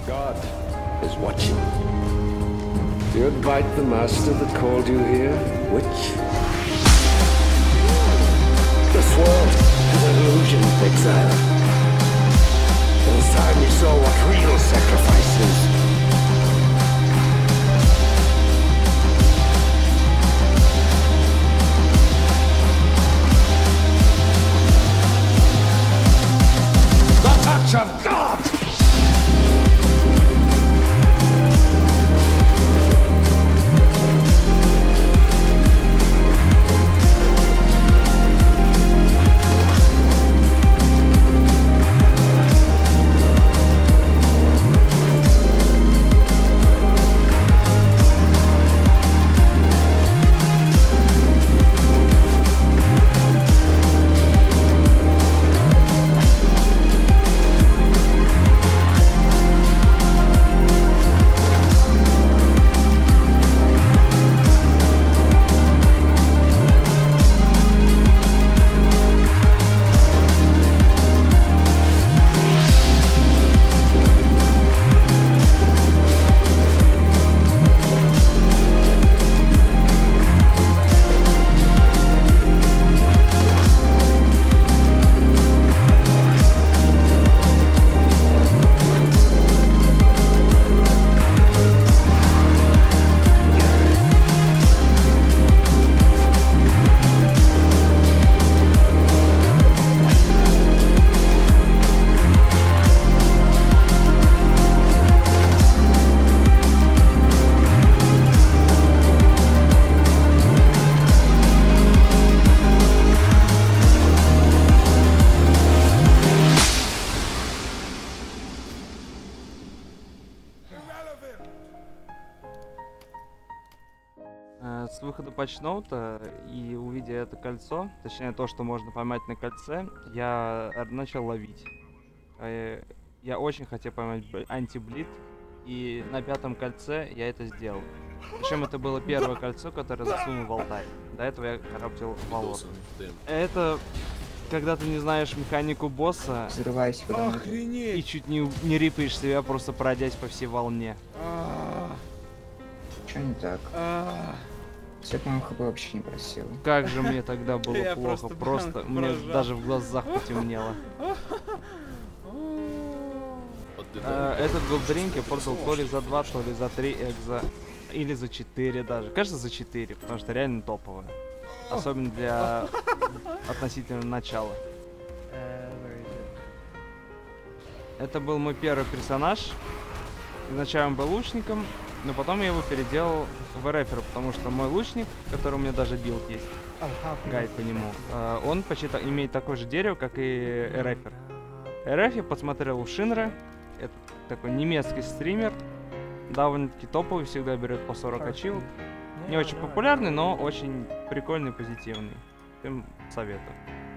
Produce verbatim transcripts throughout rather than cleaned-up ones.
God is watching. Do you invite the master that called you here, witch? This world is an illusion, exile. It is time you saw what real sacrifice is. The touch of God! С выхода патчноута и увидя это кольцо, точнее то, что можно поймать на кольце, я начал ловить. Я очень хотел поймать антиблит, и на пятом кольце я это сделал. Причем это было первое кольцо, которое засунул в алтарь. До этого я караптил волос. Это когда ты не знаешь механику босса, взрывайся, и чуть не, не рипаешь себя, просто пройдясь по всей волне. Что не так? Я, по-моему, хп вообще не просил. Как же мне тогда было плохо, просто мне даже в глазах потемнело. Этот голдринг я продал то ли за два, то ли за три экза, или за четыре даже. Кажется, за четыре, потому что реально топовое. Особенно для относительно начала. Это был мой первый персонаж. Изначально он был лучником, но потом я его переделал в РФера, потому что мой лучник, который у меня даже билд есть, гайд по нему, он почти имеет такое же дерево, как и РФер. РФ я посмотрел у Шинра, это такой немецкий стример, довольно-таки топовый, всегда берет по сорок ачивок. Не очень популярный, но очень прикольный, позитивный. Всем советую.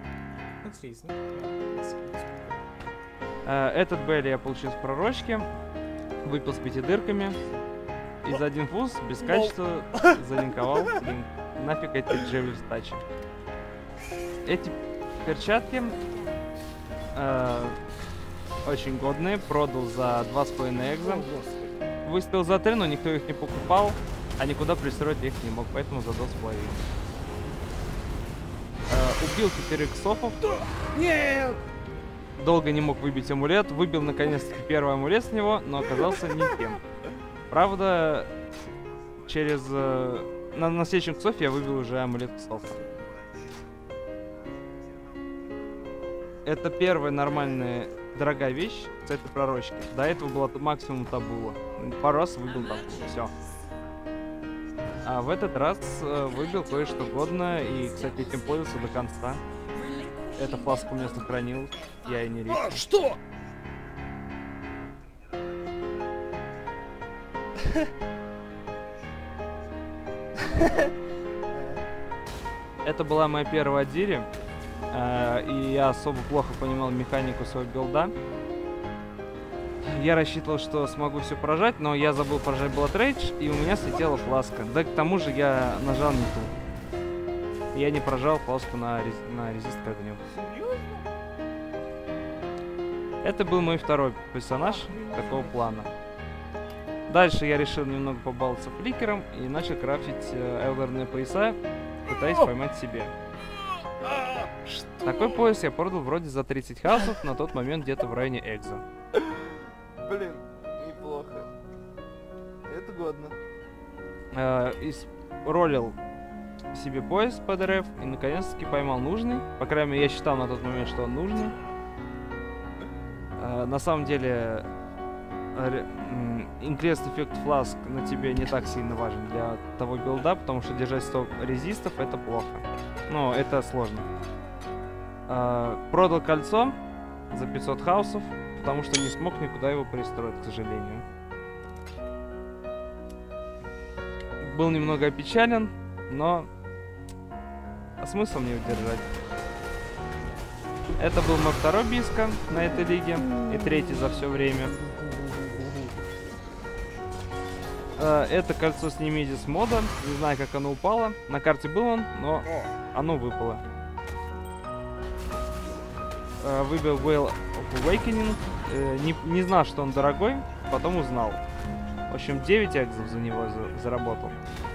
Этот Белли я получил с пророчки, выпил с пяти дырками. И за один фуз без качества залинковал. Блин, нафиг эти джевли стачи. Эти перчатки э, очень годные. Продал за два с половиной экза. Выставил за три, но никто их не покупал. А никуда пристроить их не мог, поэтому за два с половиной. Э, убил четыре ксофов. Нет! Долго не мог выбить амулет. Выбил наконец-таки первый амулет с него, но оказался не тем. Правда, через... Э, на, на следующем ксофе я выбил уже амулет ксофа. Это первая нормальная, дорогая вещь с этой пророчки. До этого была максимум табула. Пару раз выбил табулу, все. А в этот раз э, выбил кое-что годное, и, кстати, этим пользовался до конца. Эта фласка у меня сохранилась, я и не рискнул. А, что? Это была моя первая Адири, э, и я особо плохо понимал механику своего билда. Я рассчитывал, что смогу все поражать, но я забыл поражать Blood Rage, и у меня слетела фласка. Да к тому же я нажал не ту. Я не прожал фласку на, рез... на резист к огню. Это был мой второй персонаж такого плана. Дальше я решил немного побаловаться фликером и начал крафтить э, элдерные пояса, пытаясь поймать себе. Такой пояс я продал вроде за тридцать хаусов, на тот момент где-то в районе Экзо. Блин, неплохо. Это годно. Э, из... Ролил себе пояс под РФ и наконец-таки поймал нужный. По крайней мере, я считал на тот момент, что он нужный. Э, на самом деле, Increased Effect Flask на тебе не так сильно важен для того билда, потому что держать сто резистов это плохо. Ну, это сложно. Э, продал кольцо за пятьсот хаусов, потому что не смог никуда его пристроить, к сожалению. Был немного опечален, но а смысл мне удержать. Это был мой второй биска на этой лиге и третий за все время. Это кольцо с Немезис мода, не знаю, как оно упало. На карте был он, но оно выпало. Выбил Veil of Awakening, не, не знал, что он дорогой, потом узнал. В общем, девять экзов за него за, заработал.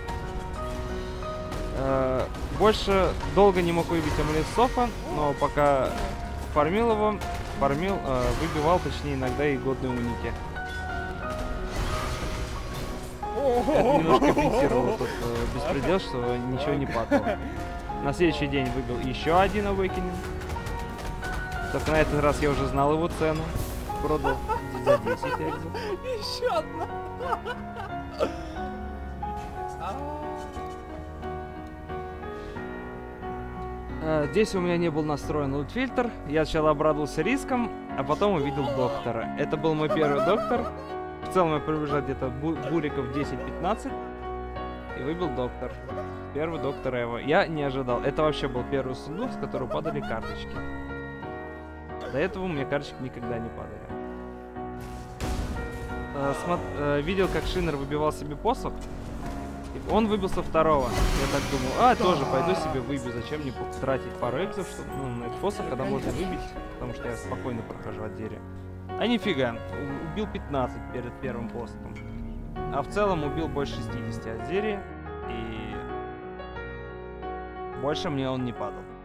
Э, больше долго не мог выбить амулет Софа, но пока фармил его, фармил, э, выбивал, точнее, иногда и годные уники. Это немножко компенсировало тот э, беспредел, что ничего не падало. На следующий день выбил еще один Awakening. Только на этот раз я уже знал его цену. Продал за десять экзов. Еще одна. Здесь у меня не был настроен лут-фильтр. Я сначала обрадовался риском, а потом увидел доктора. Это был мой первый доктор. В целом я пробежал где-то бу буриков десять-пятнадцать. И выбил доктор. Первый доктор Эво. Я не ожидал. Это вообще был первый сундук, с которого падали карточки. До этого у меня карточки никогда не падали. Э, смо э, видел, как Шинер выбивал себе посох. Он выбил со второго. Я так думал, а, тоже пойду себе выбью. Зачем мне тратить пару экзов, чтобы, ну, на этот посох, когда можно выбить, потому что я спокойно прохожу от зелья. А нифига, убил пятнадцать перед первым посохом. А в целом убил больше шестидесяти от зелья. И больше мне он не падал.